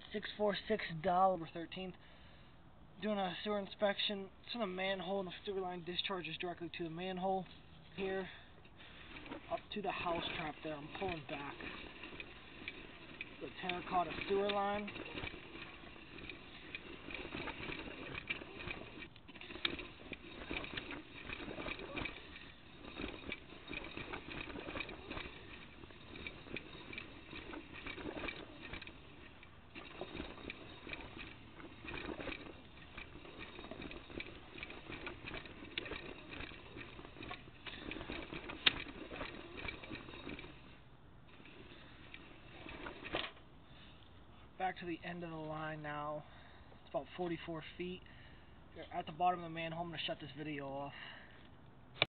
646 Dollar 13th. Doing a sewer inspection. It's in a manhole, and the sewer line discharges directly to the manhole. Here, up to the house trap there. I'm pulling back the terracotta sewer line. Back to the end of the line now. It's about 44 feet. You're at the bottom of the manhole. I'm going to shut this video off.